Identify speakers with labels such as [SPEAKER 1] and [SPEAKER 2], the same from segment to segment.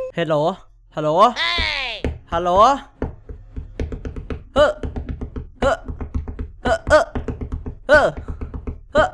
[SPEAKER 1] ฮัลโหลฮัลโหลฮัลโหลเฮ้อเฮ้อเฮ้อเฮ้อเฮ้อเฮ้อ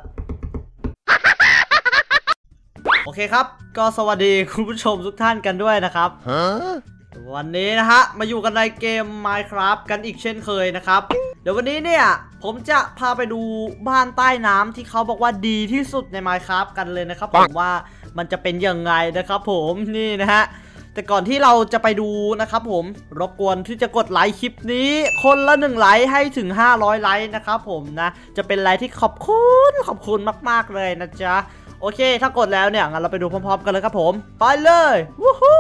[SPEAKER 1] โอเคครับก็สวัสดีคุณผู้ชมทุกท่านกันด้วยนะครับวันนี้นะฮะมาอยู่กันในเกม Minecraft กันอีกเช่นเคยนะครับเดี๋ยววันนี้เนี่ยผมจะพาไปดูบ้านใต้น้ำที่เขาบอกว่าดีที่สุดใน Minecraft กันเลยนะครับผมว่ามันจะเป็นยังไงนะครับผมนี่นะฮะแต่ก่อนที่เราจะไปดูนะครับผมรบกวนที่จะกดไลค์คลิปนี้คนละ1ไลค์ให้ถึง500ไลค์นะครับผมนะจะเป็นไลค์ที่ขอบคุณมากๆเลยนะจ๊ะโอเคถ้ากดแล้วเนี่ยงั้นเราไปดูพร้อมๆกันเลยครับผมไปเลยวู้ฮู้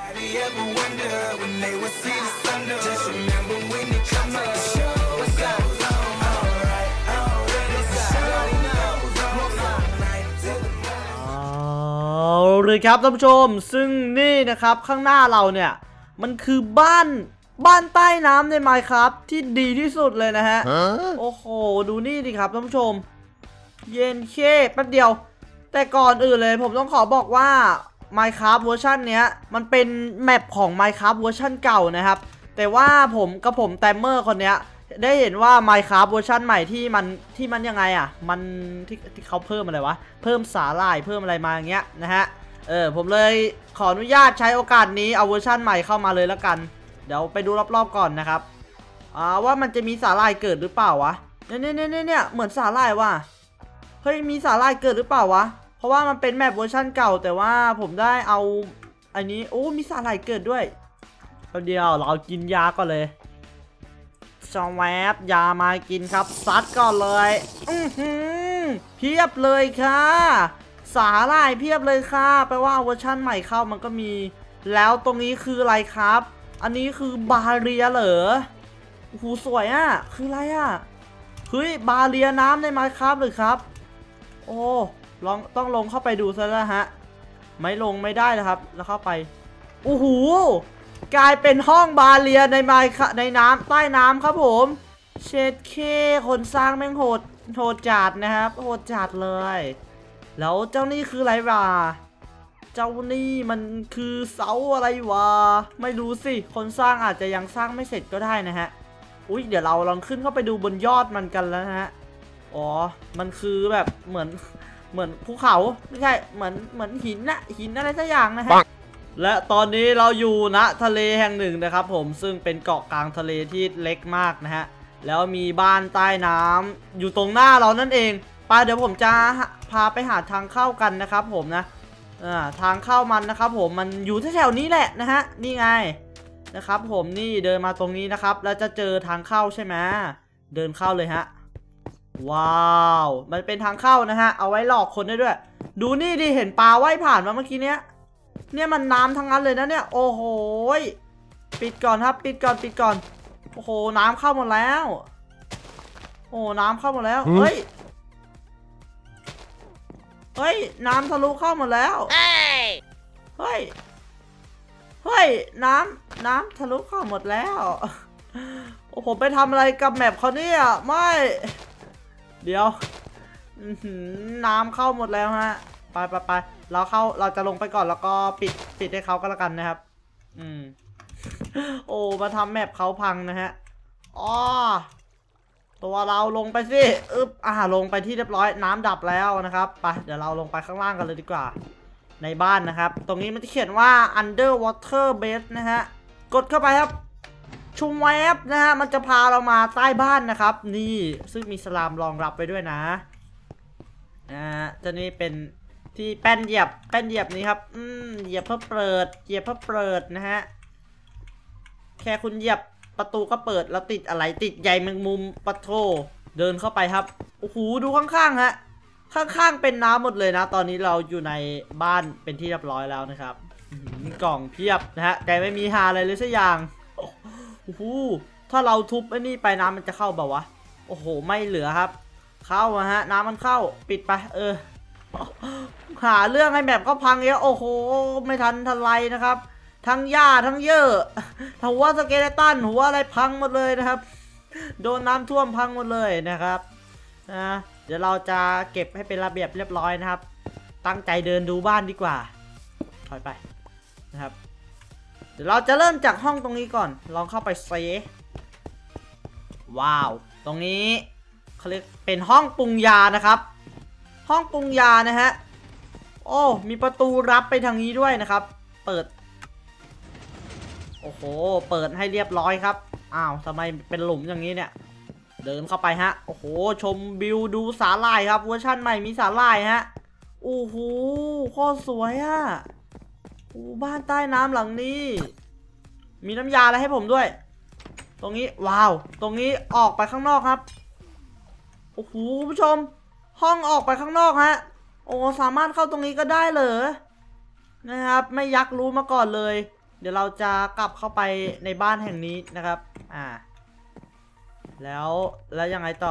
[SPEAKER 1] เลยครับท่านผู้ชมซึ่งนี่นะครับข้างหน้าเราเนี่ยมันคือบ้านใต้น้ำใน Minecraft ที่ดีที่สุดเลยนะฮะโอ้โหดูนี่ดิครับท่านผู้ชมเย็นเคแป๊บเดียวแต่ก่อนอื่นเลยผมต้องขอบอกว่า Minecraft เวอร์ชันเนี้ยมันเป็นแมปของ Minecraft เวอร์ชันเก่านะครับแต่ว่าผมแตมเมอร์คนเนี้ยได้เห็นว่า Minecraft เวอร์ชันใหม่ที่มันยังไงอ่ะมันที่เขาเพิ่มอะไรวะเพิ่มสาหร่ายเพิ่มอะไรมาอย่างเงี้ยนะฮะผมเลยขออนุญาตใช้โอกาสนี้เอาเวอร์ชันใหม่เข้ามาเลยแล้วกันเดี๋ยวไปดูรอบๆก่อนนะครับว่ามันจะมีสาหร่ายเกิดหรือเปล่าวะเนี่ยเหมือนสาหร่ายว่ะเฮ้ยมีสาหร่ายเกิดหรือเปล่าวะเพราะว่ามันเป็นแมปเวอร์ชันเก่าแต่ว่าผมได้เอาอันนี้โอ้มีสาหร่ายเกิดด้วยเดี๋ยวเรากินยาก่อนเลยชอแวบยามากินครับซัดก่อนเลยเพียบเลยค่ะสาหร่ายเพียบเลยค่ะแปลว่าเวอร์ชั่นใหม่เข้ามันก็มีแล้วตรงนี้คืออะไรครับอันนี้คือบาเรียเหรอโอ้โหสวยอ่ะคืออะไรอ่ะเฮ้ยบาเรียน้ำในไมน์คราฟต์เลยครับโอ้ต้องลงเข้าไปดูซะแล้วฮะไม่ลงไม่ได้นะครับแล้วเข้าไปโอ้โหกลายเป็นห้องบาเรียในไมน์ในน้ำใต้น้ำครับผมเชดเคคนสร้างแม่งโหดจัดนะครับโหดจัดเลยแล้วเจ้านี่คืออะไรวะเจ้านี่มันคือเสาอะไรวะไม่รู้สิคนสร้างอาจจะยังสร้างไม่เสร็จก็ได้นะฮะอุ๊ยเดี๋ยวเราลองขึ้นเข้าไปดูบนยอดมันกันแล้วนะฮะอ๋อมันคือแบบเหมือนภูเขาไม่ใช่เหมือนหินอะไรสักอย่างนะฮะและตอนนี้เราอยู่ณทะเลแห่งหนึ่งนะครับผมซึ่งเป็นเกาะกลางทะเลที่เล็กมากนะฮะแล้วมีบ้านใต้น้ำอยู่ตรงหน้าเรานั่นเองไปเดี๋ยวผมจะพาไปหาทางเข้ากันนะครับผมนะทางเข้ามันนะครับผมมันอยู่แถวๆนี้แหละนะฮะนี่ไงนะครับผมนี่เดินมาตรงนี้นะครับแล้วจะเจอทางเข้าใช่ไหมเดินเข้าเลยฮะว้าวมันเป็นทางเข้านะฮะเอาไว้หลอกคนได้ด้วยดูนี่ดิเห็นปลาว่ายผ่านมาเมื่อกี้เนี่ยมันน้ำทั้งนั้นเลยนะเนี่ยโอ้โหปิดก่อนครับปิดก่อนโอ้โหน้ำเข้าหมดแล้วโอ้น้ำเข้าหมดแล้วเฮ้ยน้ำทะลุเข้าหมดแล้วเฮ้ยน้ำทะลุเข้าหมดแล้วโอ้ผมไปทำอะไรกับแมปเขาเนี่ยไม่เดี๋ยวน้ำเข้าหมดแล้วฮะไปเราจะลงไปก่อนแล้วก็ปิดให้เขาก็แล้วกันนะครับโอ้มาทำแมปเขาพังนะฮะอ๋อตัวเราลงไปสิลงไปที่เรียบร้อยน้ำดับแล้วนะครับไปเดี๋ยวเราลงไปข้างล่างกันเลยดีกว่าในบ้านนะครับตรงนี้มันจะเขียนว่า underwater base นะฮะกดเข้าไปครับชุมแวบนะฮะมันจะพาเรามาใต้บ้านนะครับนี่ซึ่งมีสลามรองรับไปด้วยนะตัวนี้เป็นที่แป้นเหยียบนี้ครับเหยียบเพื่อเปิดนะฮะแค่คุณเหยียบประตูก็เปิดแล้วติดอะไรติดใยแมงมุมปะโถเดินเข้าไปครับโอ้โหดูข้างๆฮะข้างๆเป็นน้ำหมดเลยนะตอนนี้เราอยู่ในบ้านเป็นที่เรียบร้อยแล้วนะครับมีกล่องเพียบนะฮะแต่ไม่มีหาอะไรเลยสักอย่างโอ้โหถ้าเราทุบไอ้นี่ไปน้ำมันจะเข้าเปล่าวะโอ้โหไม่เหลือครับเข้าฮะน้ำมันเข้าปิดไปหาเรื่องให้แบบก็พังเยอะโอ้โหไม่ทันทันไรนะครับทั้งหญ้าทั้งเยอะหัวสเกเลตันหัวอะไรพังหมดเลยนะครับโดนน้ำท่วมพังหมดเลยนะครับเดี๋ยวเราจะเก็บให้เป็นระเบียบเรียบร้อยนะครับตั้งใจเดินดูบ้านดีกว่าถอยไปนะครับเดี๋ยวเราจะเริ่มจากห้องตรงนี้ก่อนลองเข้าไปเซว้าวตรงนี้เขาเรียกเป็นห้องปรุงยานะครับห้องปรุงยานะฮะโอ้มีประตูรับไปทางนี้ด้วยนะครับเปิดโอ้โหเปิดให้เรียบร้อยครับอ้าวทำไมเป็นหลุมอย่างนี้เนี่ยเดินเข้าไปฮะโอ้โหชมวิวดูสาหร่ายครับเวอร์ชันใหม่มีสาหร่ายฮะโอ้โหโคตรสวยอะโอ้บ้านใต้น้ำหลังนี้มีน้ำยาอะไรให้ผมด้วยตรงนี้ว้าวตรงนี้ออกไปข้างนอกครับโอ้โหผู้ชมห้องออกไปข้างนอกฮะโอ้สามารถเข้าตรงนี้ก็ได้เหรอนะครับไม่ยักรู้มาก่อนเลยเดี๋ยวเราจะกลับเข้าไปในบ้านแห่งนี้นะครับแล้วยังไงต่อ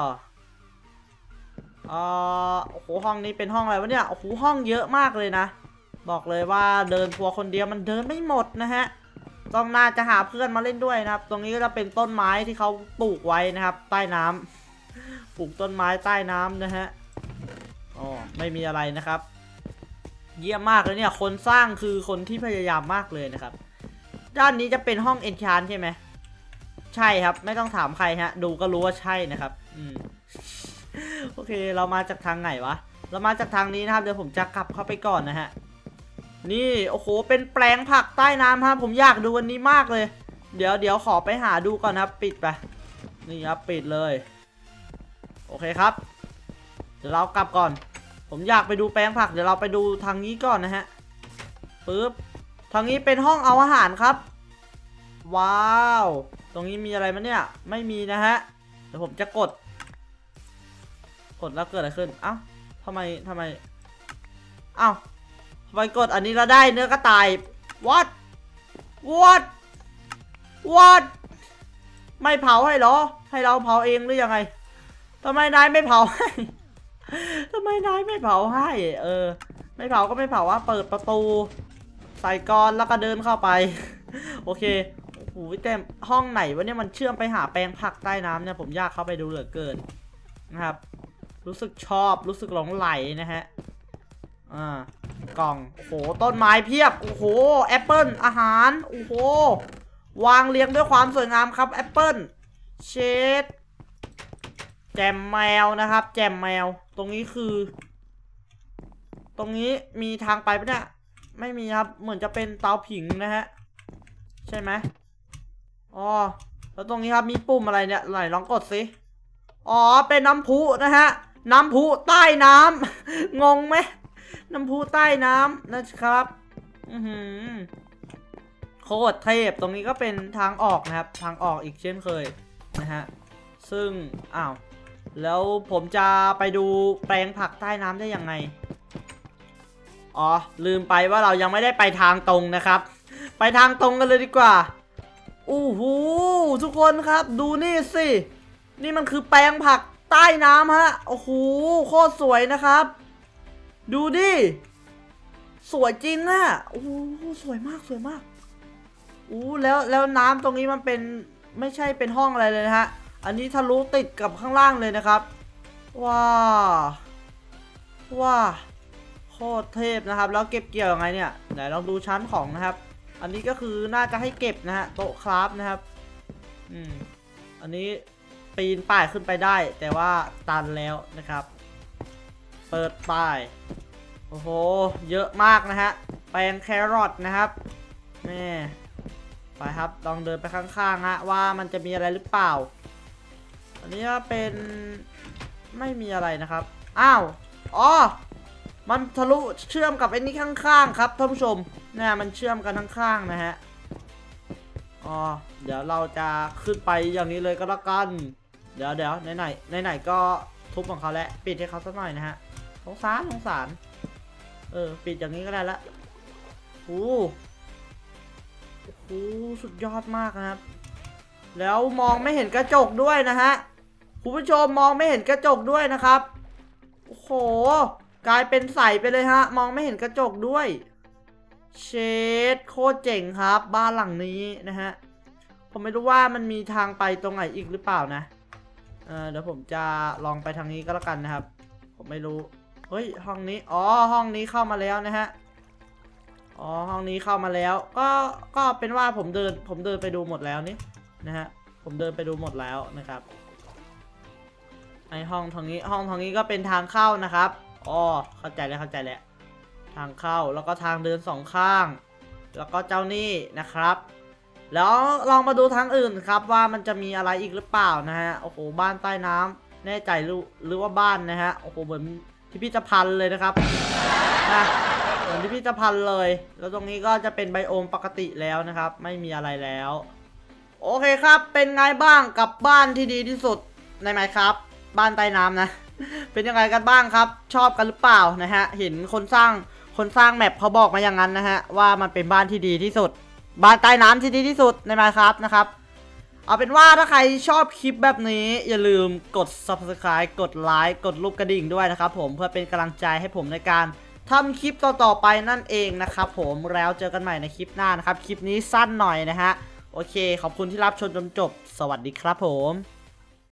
[SPEAKER 1] โอ้โหห้องนี้เป็นห้องอะไรวะเนี่ยโอ้โหห้องเยอะมากเลยนะบอกเลยว่าเดินทัวร์คนเดียวมันเดินไม่หมดนะฮะต้องน่าจะหาเพื่อนมาเล่นด้วยนะครับตรงนี้ก็จะเป็นต้นไม้ที่เขาปลูกไว้นะครับใต้น้ำปลูกต้นไม้ใต้น้ำนะฮะอ๋อไม่มีอะไรนะครับเยี่ยมมากเลยเนี่ยคนสร้างคือคนที่พยายามมากเลยนะครับด้านนี้จะเป็นห้องเอนชานใช่ไหมใช่ครับไม่ต้องถามใครฮะดูก็รู้ว่าใช่นะครับโอเคเรามาจากทางไหนวะเรามาจากทางนี้นะครับเดี๋ยวผมจะกลับเข้าไปก่อนนะฮะนี่โอ้โหเป็นแปลงผักใต้น้ำครับผมอยากดูวันนี้มากเลยเดี๋ยวขอไปหาดูก่อนครับปิดไปนี่ครับปิดเลยโอเคครับเดี๋ยวเรากลับก่อนผมอยากไปดูแปลงผักเดี๋ยวเราไปดูทางนี้ก่อนนะฮะปึ๊บทางนี้เป็นห้องเอาอาหารครับว้าวตรงนี้มีอะไรมั้ยเนี่ยไม่มีนะฮะเดี๋ยวผมจะกดแล้วเกิดอะไรขึ้นเอ้าทำไมเอ้าทำไมกดอันนี้แล้วได้เนื้อกระต่าย what ไม่เผาให้เหรอให้เราเผาเองหรือยังไงทำไมนายไม่เผาให้ทำไมนายไม่เผาให้ไม่เผาก็ไม่เผาว่าเปิดประตูใส่กรแล้วก็เดินเข้าไปโอเคโอ้โหแต่ห้องไหนวะเนี่ยมันเชื่อมไปหาแปลงผักใต้น้ำเนี่ยผมอยากเข้าไปดูเหลือเกินนะครับรู้สึกชอบรู้สึกหลงไหลนะฮะกล่องโอ้โหต้นไม้เพียบโอ้โหแอปเปิลอาหารโอ้โหวางเรียงด้วยความสวยงามครับแอปเปิลเชดแจมแมวนะครับแจมแมวตรงนี้คือตรงนี้มีทางไปปะเนี่ยไม่มีครับเหมือนจะเป็นเตาผิงนะฮะใช่ไหมอ๋อแล้วตรงนี้ครับมีปุ่มอะไรเนี่ยไหนลองกดสิอ๋อเป็นน้ำพุนะฮะน้ำพุใต้น้ำ งงไหมน้ำพุใต้น้ำนะครับโคตรเทพตรงนี้ก็เป็นทางออกนะครับทางออกอีกเช่นเคยนะฮะซึ่งแล้วผมจะไปดูแปลงผักใต้น้ำได้ยังไงอ๋อลืมไปว่าเรายังไม่ได้ไปทางตรงนะครับไปทางตรงกันเลยดีกว่าอู้หูทุกคนครับดูนี่สินี่มันคือแปลงผักใต้น้ำฮะโอ้โหโคตรสวยนะครับดูดิสวยจริงอะโอ้โหสวยมากแล้วน้ำตรงนี้มันเป็นไม่ใช่เป็นห้องอะไรเลยนะฮะอันนี้ทะลุติดกับข้างล่างเลยนะครับว้าโคตรเทพนะครับแล้วเก็บเกี่ยวยังไงเนี่ยไหนลองดูชั้นของนะครับอันนี้ก็คือน่าจะให้เก็บนะฮะโต๊ะคราฟนะครับอันนี้ปีนป้ายขึ้นไปได้แต่ว่าตันแล้วนะครับเปิดป้ายโอ้โหเยอะมากนะฮะแปลงแครอทนะครับแม่ไปครับลองเดินไปข้างๆฮะว่ามันจะมีอะไรหรือเปล่าอันนี้เป็นไม่มีอะไรนะครับอ้าวอ๋อมันทะลุเชื่อมกับไอ้นี่ข้างๆครับท่านผู้ชมเนี่ยมันเชื่อมกันข้างๆนะฮะอ๋อเดี๋ยวเราจะขึ้นไปอย่างนี้เลยก็แล้วกันเดี๋ยวไหนก็ทุบของเขาแล้วปิดให้เขาสักหน่อยนะฮะสงสารปิดอย่างนี้ก็ได้ละโอ้โหสุดยอดมากนะครับแล้วมองไม่เห็นกระจกด้วยนะฮะคุณผู้ชมมองไม่เห็นกระจกด้วยนะครับโอ้โหกลายเป็นใสไปเลยฮะมองไม่เห็นกระจกด้วยเชดโคตรเจ๋งครับบ้านหลังนี้นะฮะผมไม่รู้ว่ามันมีทางไปตรงไหนอีกหรือเปล่านะเดี๋ยวผมจะลองไปทางนี้ก็แล้วกันนะครับผมไม่รู้เฮ้ยห้องนี้อ๋อห้องนี้เข้ามาแล้วนะฮะอ๋อห้องนี้เข้ามาแล้วก็เป็นว่าผมเดินไปดูหมดแล้วนี่นะฮะผมเดินไปดูหมดแล้วนะครับไอห้องทางนี้ก็เป็นทางเข้านะครับอ๋อเข้าใจแล้วทางเข้าแล้วก็ทางเดินสองข้างแล้วก็เจ้านี่นะครับแล้วลองมาดูทางอื่นครับว่ามันจะมีอะไรอีกหรือเปล่านะฮะโอ้โหบ้านใต้น้ำแน่ใจหรือว่าบ้านนะฮะโอ้โหเหมือนพิพิธภัณฑ์เลยนะครับนะเหมือนพิพิธภัณฑ์เลยแล้วตรงนี้ก็จะเป็นไบโอมปกติแล้วนะครับไม่มีอะไรแล้วโอเคครับเป็นไงบ้างกับบ้านที่ดีที่สุดในไมน์ครับบ้านใต้น้ำนะ เป็นยังไงกันบ้างครับชอบกันหรือเปล่านะฮะเห็นคนสร้างแมปเขาบอกมาอย่างนั้นนะฮะว่ามันเป็นบ้านที่ดีที่สุดบ้านใต้น้ำที่ดีที่สุดในไมน์ครับนะครับเอาเป็นว่าถ้าใครชอบคลิปแบบนี้อย่าลืมกด Subscribe กดไลค์กดรูปกระดิ่งด้วยนะครับผมเพื่อเป็นกำลังใจให้ผมในการทำคลิปต่อๆไปนั่นเองนะครับผมแล้วเจอกันใหม่ในคลิปหน้านะครับคลิปนี้สั้นหน่อยนะฮะโอเคขอบคุณที่รับชมจนจบสวัสดีครับผม